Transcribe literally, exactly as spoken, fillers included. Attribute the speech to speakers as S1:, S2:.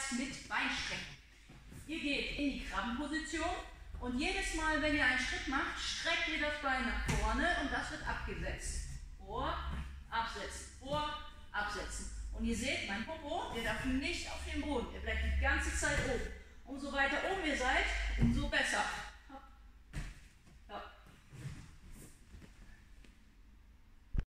S1: vorwärts mit Beinstrecken. Ihr geht in die Krabbenposition und jedes Mal, wenn ihr einen Schritt macht, streckt ihr das Bein nach vorne und das wird abgesetzt. Vor, absetzen, vor, absetzen. Und ihr seht, mein Popo, der darf nicht auf dem Boden, der bleibt die ganze Zeit oben. Umso weiter oben ihr seid, umso besser.